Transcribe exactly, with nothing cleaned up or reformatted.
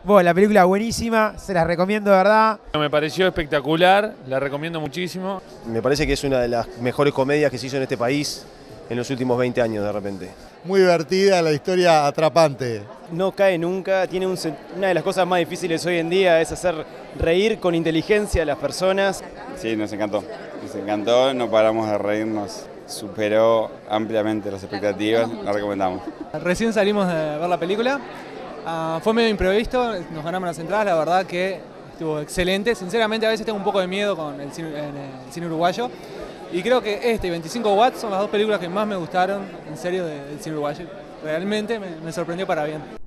Bueno, la película buenísima, se la recomiendo de verdad. Me pareció espectacular, la recomiendo muchísimo. Me parece que es una de las mejores comedias que se hizo en este país en los últimos veinte años de repente. Muy divertida, la historia atrapante. No cae nunca, tiene un, una de las cosas más difíciles hoy en día es hacer reír con inteligencia a las personas. Sí, nos encantó, nos encantó, no paramos de reírnos, superó ampliamente las expectativas, la recomendamos. Recién salimos de ver la película, uh, fue medio imprevisto, nos ganamos las entradas, la verdad que estuvo excelente. Sinceramente a veces tengo un poco de miedo con el cine, el cine uruguayo y creo que este y veinticinco watts son las dos películas que más me gustaron, en serio, del cine uruguayo. Realmente me, me sorprendió para bien.